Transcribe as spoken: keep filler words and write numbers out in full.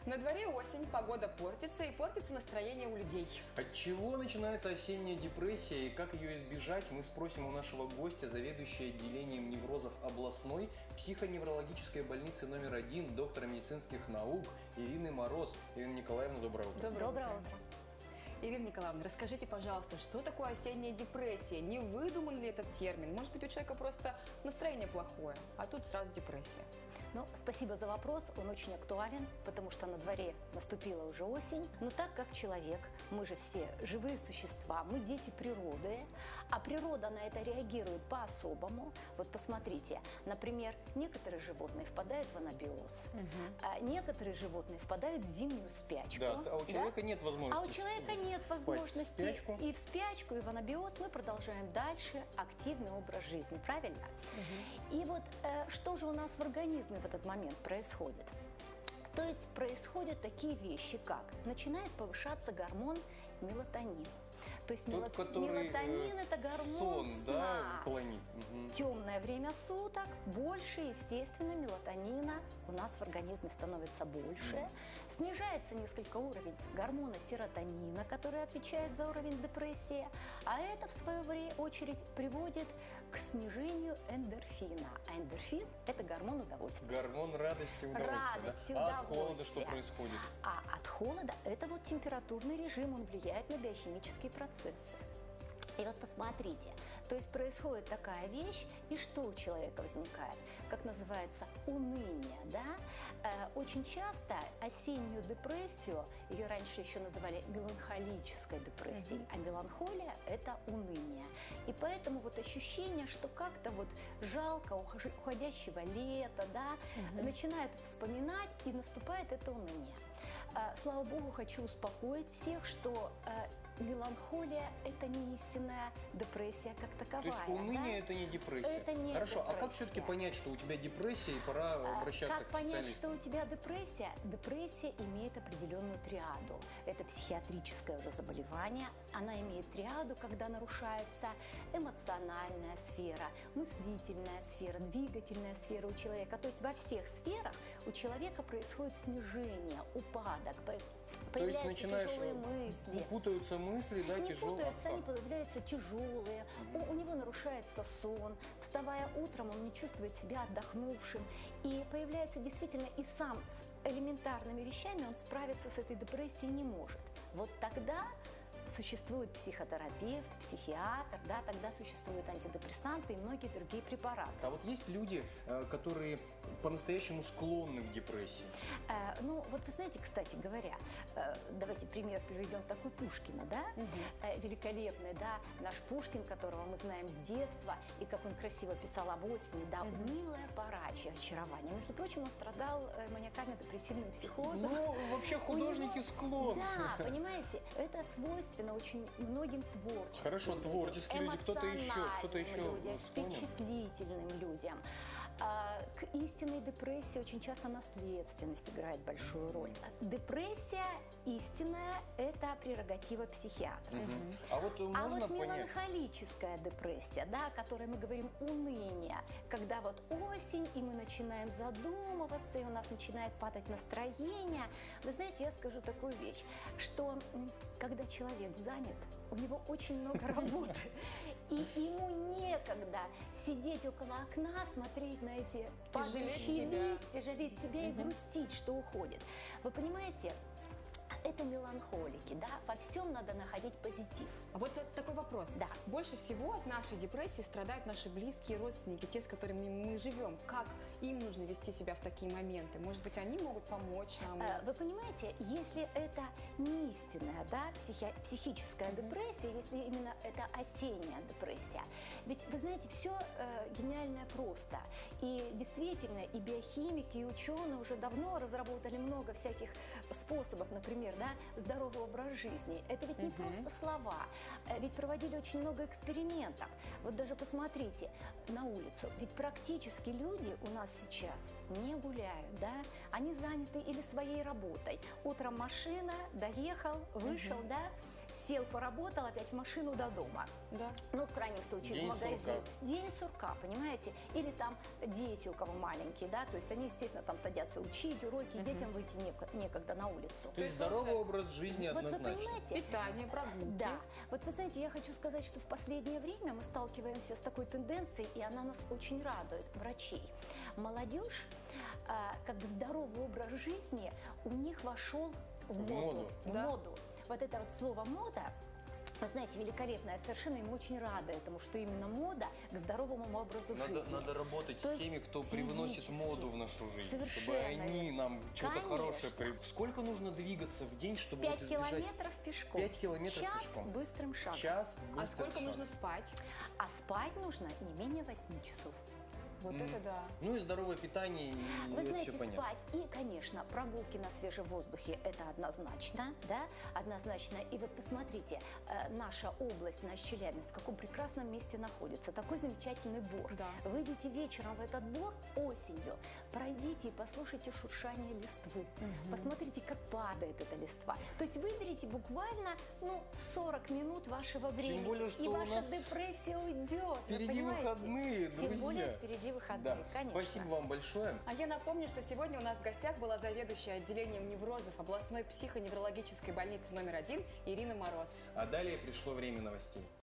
На дворе осень, погода портится и портится настроение у людей. От чего начинается осенняя депрессия и как ее избежать, мы спросим у нашего гостя, заведующей отделением неврозов областной психоневрологической больницы номер один, доктора медицинских наук Ирины Мороз. Ирина Николаевна, доброе утро. Доброе, Доброе утро. утро. Ирина Николаевна, расскажите, пожалуйста, что такое осенняя депрессия? Не выдуман ли этот термин? Может быть, у человека просто настроение плохое, а тут сразу депрессия. Ну, спасибо за вопрос, он очень актуален, потому что на дворе наступила уже осень. Но так как человек, мы же все живые существа, мы дети природы, а природа на это реагирует по-особому. Вот посмотрите, например, некоторые животные впадают в анабиоз, угу. а некоторые животные впадают в зимнюю спячку. Да, а у человека да? нет возможности. А у человека нет возможности в спячку. И в спячку, и в анабиоз мы продолжаем дальше активный образ жизни, правильно? Угу. И вот э, что же у нас в организме в этот момент происходит? То есть происходят такие вещи, как начинает повышаться гормон мелатонин. То есть Тот, который, мелатонин э, это гормон сон, сна. Да, клонит. Угу. Темное время суток, больше, естественно, мелатонина у нас в организме становится больше. Mm. Снижается несколько уровень гормона серотонина, который отвечает за уровень депрессии. А это, в свою очередь, приводит к снижению эндорфина. А эндорфин – это гормон удовольствия. Гормон радости и удовольствия. Радости, да? А удовольствия. от холода что происходит? А от холода – это вот температурный режим, он влияет на биохимические процессы. И вот посмотрите, то есть происходит такая вещь, и что у человека возникает? Как называется уныние, да? Э, очень часто осеннюю депрессию, ее раньше еще называли меланхолической депрессией, mm-hmm. а меланхолия – это уныние. И поэтому вот ощущение, что как-то вот жалко уходящего лета, да, mm-hmm. начинают вспоминать, и наступает это уныние. Э, слава Богу, хочу успокоить всех, что э, меланхолия – это не истинная депрессия как таковая. То есть уныние – да? это не депрессия? Это не Хорошо, депрессия. А как все-таки понять, что у тебя депрессия и пора обращаться как к специалисту? Как понять, что у тебя депрессия? Депрессия имеет определенную триаду. Это психиатрическое уже заболевание. Она имеет триаду, когда нарушается эмоциональная сфера, мыслительная сфера, двигательная сфера у человека. То есть во всех сферах у человека происходит снижение, упадок, появляются То есть начинаешь, тяжелые мысли. Путаются мысли, да, не тяжелые. путаются, они появляются тяжелые, угу. у, у него нарушается сон, вставая утром, он не чувствует себя отдохнувшим, и появляется действительно и сам с элементарными вещами он справиться с этой депрессией не может. Вот тогда существует психотерапевт, психиатр, да, тогда существуют антидепрессанты и многие другие препараты. А вот есть люди, которые по-настоящему склонны к депрессии? Э, ну, вот вы знаете, кстати говоря, э, давайте пример приведем такой Пушкина, да, угу. э, великолепный, да, наш Пушкин, которого мы знаем с детства, и как он красиво писал об осени, да, угу. унылая порачье, очарование. Между прочим, он страдал э, маниакально-депрессивным психозом. Ну, вообще художники склонны. Да, понимаете, это свойственно очень многим творческим Хорошо, людям, творческие люди, кто-то еще, кто-то еще людям, впечатлительным людям. А, к истинной депрессии очень часто наследственность играет большую роль. Депрессия истинная – это прерогатива психиатра. Угу. А вот можно а вот понять... меланхолическая депрессия, да, о которой мы говорим уныние, когда вот осень, и мы начинаем задумываться, и у нас начинает падать настроение. Вы знаете, я скажу такую вещь, что когда человек занят, у него очень много работы, и ему некогда сидеть около окна, смотреть на эти падающие листья, жалеть себя и грустить, что уходит. Вы понимаете? Это меланхолики, да, во всем надо находить позитив. А вот такой вопрос. Да. Больше всего от нашей депрессии страдают наши близкие родственники, те, с которыми мы живем. Как им нужно вести себя в такие моменты? Может быть, они могут помочь нам? Вы понимаете, если это не истинная, да, психи психическая mm-hmm. депрессия, если именно это осенняя депрессия, ведь, вы знаете, все э, гениальное просто. И действительно, и биохимики, и ученые уже давно разработали много всяких способов, например, да, здоровый образ жизни. Это ведь не uh-huh. просто слова, ведь проводили очень много экспериментов. Вот даже посмотрите на улицу, ведь практически люди у нас сейчас не гуляют, да, они заняты или своей работой. Утром машина, доехал, вышел, uh-huh. да, сел, поработал, опять в машину до дома. Да. Ну, в крайнем случае, День в магазин. сурка. День сурка, понимаете? Или там дети, у кого маленькие, да, то есть они, естественно, там садятся учить, уроки, и детям выйти неко- некогда на улицу. То есть есть, здоровый получается, образ жизни Вот вы однозначно. понимаете? Питание, прогулки. Да. Вот вы знаете, я хочу сказать, что в последнее время мы сталкиваемся с такой тенденцией, и она нас очень радует, врачей. Молодежь, а, как бы здоровый образ жизни у них вошел в, В моду. моду. В Да. моду. Вот это вот слово «мода», вы знаете, великолепное совершенно, и мы очень рады этому, что именно мода к здоровому образу Надо, жизни. надо работать То с есть теми, кто привносит физически. моду в нашу жизнь, чтобы Совершенно они верно. нам что-то Конечно. хорошее при... Сколько нужно двигаться в день, чтобы Пять вот избежать... километров пешком. Пять километров Час пешком. быстрым шагом. Час А быстрым сколько шагом. нужно спать? А спать нужно не менее восьми часов. Вот Мгм. это да. Ну и здоровое питание, и Вы это знаете, все понятно. спать и, конечно, прогулки на свежем воздухе – это однозначно, да, однозначно. И вот посмотрите, э, наша область, наш Челябинск, в каком прекрасном месте находится. Такой замечательный бор. Да. Выйдите вечером в этот бор осенью, пройдите и послушайте шуршание листвы. Посмотрите, как падает эта листва. То есть выберите буквально, ну, сорок минут вашего времени. более, что и у ваша нас депрессия уйдет. вы Впереди понимаете? выходные, друзья. Тем более впереди выходные, Да. конечно. Спасибо вам большое. А я напомню, что сегодня у нас в гостях была заведующая отделением неврозов областной психоневрологической больницы номер один Ирина Мороз. А далее пришло время новостей.